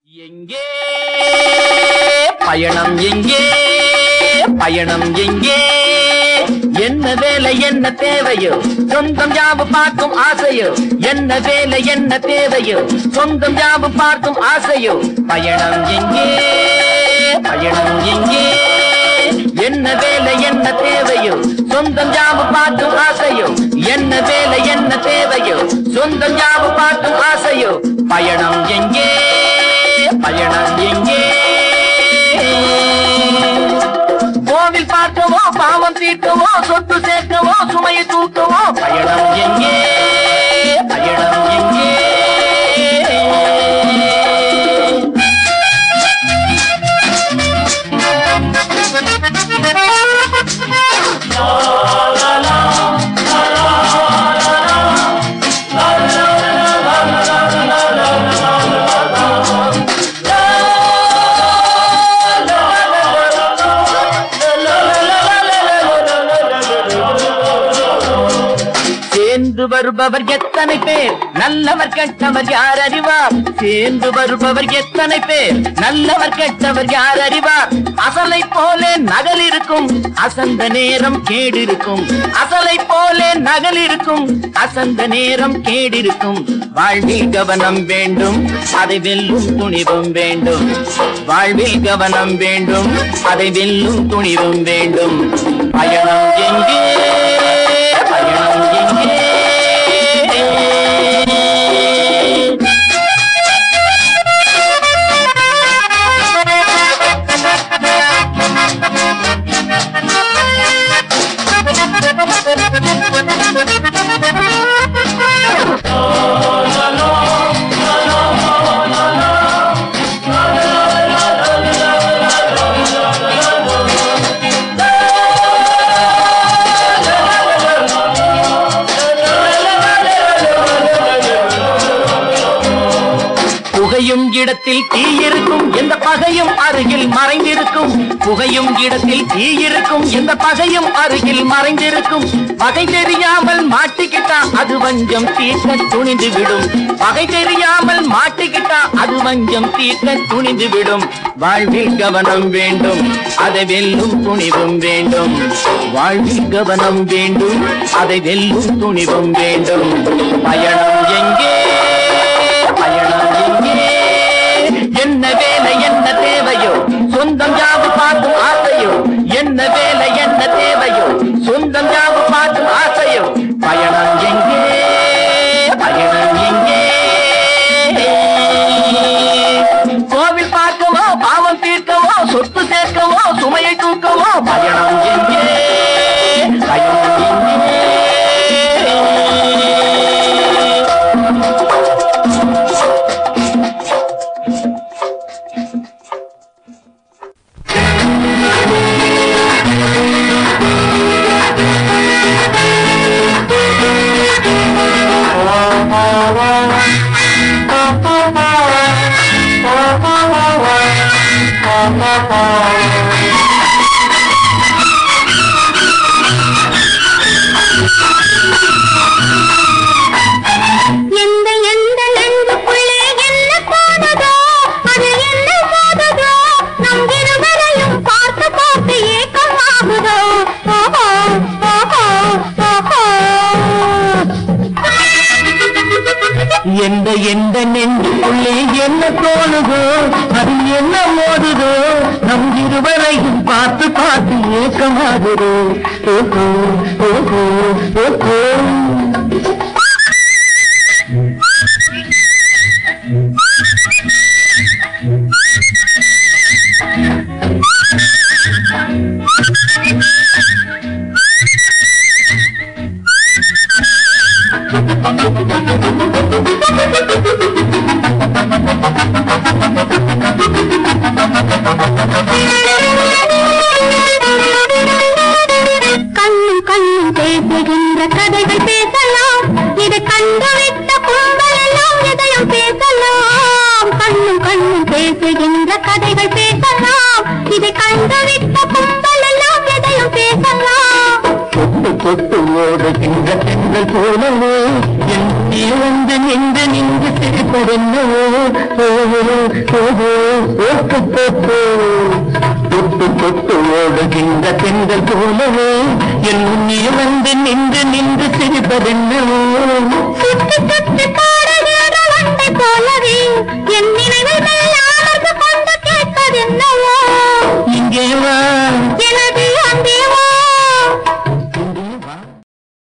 எங்கே பயணம் எங்கே பயணம் எங்கே என்ன வேலை என்ன தேவையோ சொந்தம் யாவு பார்க்கும் ஆசையோ என்ன வேலை என்ன தேவையோ சொந்தம் யாவு பார்க்கும் ஆசையோ பயணம் எங்கே பயணம் எங்கே என்ன வேலை என்ன தேவையோ சொந்தம் யாவு பார்க்கும் ஆசையோ என்ன வேலை என்ன தேவையோ சொந்தம் யாவு பார்க்கும் ஆசையோ பயணம் எங்கே பயணம் எங்கே கோவில் பார்க்கவோ பாவம் தீர்க்கவோ சொத்து சேர்க்கவோ சுமையை தூக்கவோ பயணம் எங்கே பயணம் எங்கே சேர்ந்து வருபவர் எத்தனை பேர் நல்லவர் கெட்டவர் யார் அறிவார் சேர்ந்து வருபவர் எத்தனை பேர் நல்லவர் கெட்டவர் யார் அறிவார் அசலை போலே நகல் இருக்கும் அசந்த நேரம் கேடிருக்கும் அசலை போலே நகல் இருக்கும் அசந்த நேரம் கேடிருக்கும் வாழ்வில் கவனம் வேண்டும் அதை வெல்லும் துணிவும் வேண்டும் வாழ்வில் கவனம் வேண்டும் அதை வெல்லும் துணிவும் வேண்டும் பயணம் எங்கே பயணம் எங்கே புகையும் இடத்தில் தீ இருக்கும் எந்த பகையும் அருகில் மறைந்திருக்கும் புகையும் இடத்தில் தீ இருக்கும் எந்த பகையும் அருகில் மறைந்திருக்கும் பகை தெரியாமல் மாட்டிக்கிட்டா அது வஞ்சம் தீர்க்க துணிந்து விடும் பகை தெரியாமல் மாட்டிக்கிட்டா அது வஞ்சம் தீர்க்க துணிந்து விடும் வாழ்வில் கவனம் வேண்டும் அதை வெல்லும் துணிவும் வேண்டும் வாழ்வில் கவனம் வேண்டும் அதை வெல்லும் துணிவும் வேண்டும் பயணம் எங்கே பயணம் எங்கே என்ன வேலை என்ன தேவையோ சொந்தம் யாவு பார்க்கும் ஆசையோ என்ன வேலை என்ன தேவையோ சொந்தம் யாவு பார்க்கும் ஆசையோ பயணம் எங்கே பயணம் எங்கே கோவில் பார்க்கவோ பாவம் தீர்க்கவோ சொத்து சேர்க்கவோ சுமையை தூக்கவோ பயணம் எங்கே பயணம் எங்கே எந்த எந்த நெஞ்சுக்குள்ளே என்ன தோணுதோ அது என்ன மோதுதோ நம் இருவரையும் பார்த்து பார்த்து ஏக்கமாகுதோ ஓஹோ ஓஹோ ஓஹோ கண்ணும் கண்ணும் பேசுகின்ற கதைகள் பேசலாம் இதை கண்டுவிட்ட கும்பலெல்லாம் எதையும் பேசலாம் கண்ணும் கண்ணும் பேசுகின்ற கதைகள் பேசலாம் இதை கண்டுவிட்ட கும்பலெல்லாம் எதையும் பேசலாம் தொட்டு தொட்டு ஓடுகின்ற பெண்கள் போலவோ என் வந்து நின்று நின்று சிரிப்பதென்னவோ தொட்டு தொட்டு ஓடுகின்ற பெண்கள் போலவே என் முன்னே வந்து நின்று நின்று சிரிப்பதென்னவோ. சுத்தி சுத்தி